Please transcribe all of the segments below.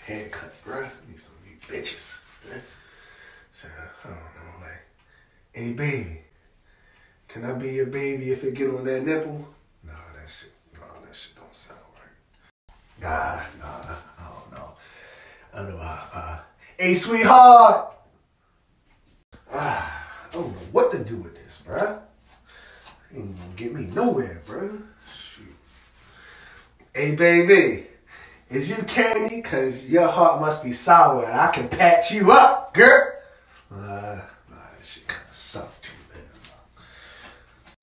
haircut, bruh. Need some new bitches. Man. So, I don't know, like, hey baby, can I be your baby if it get on that nipple? Nah, that shit don't sound right. Nah, I don't know. I don't know. Hey, sweetheart. I don't know what to do with this, bruh. Ain't gonna get me nowhere, bruh. Shoot. Hey, baby. Is you candy? Cause your heart must be sour and I can patch you up, girl. Nah, that shit kinda suck too, man.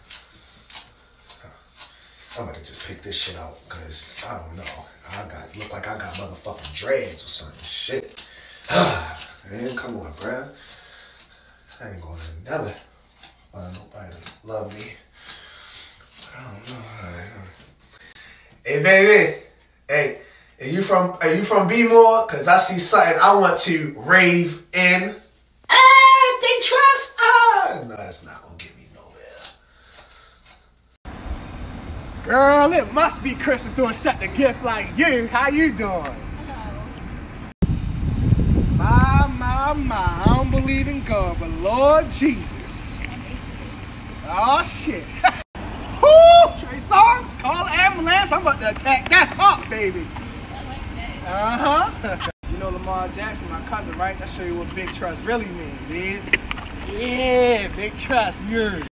I'm gonna just pick this shit out, cause I don't know. Look like I got motherfucking dreads or something. Shit. Man, come on, bruh. I ain't gonna never find nobody to love me. I don't know. Hey, baby. Hey. Are you from B-More? Cause I see something I want to rave in. Big trust. No, that's not gonna get me nowhere. Girl, it must be Christmas doing something to gift like you. How you doing? Hello. My, I don't believe in God, but Lord Jesus. Oh shit. Whoo! Trey Songz, call an ambulance. I'm about to attack that hawk, baby. Uh-huh. You know Lamar Jackson, my cousin, right? I'll show you what big trust really means, dude. Yeah, big trust, yours.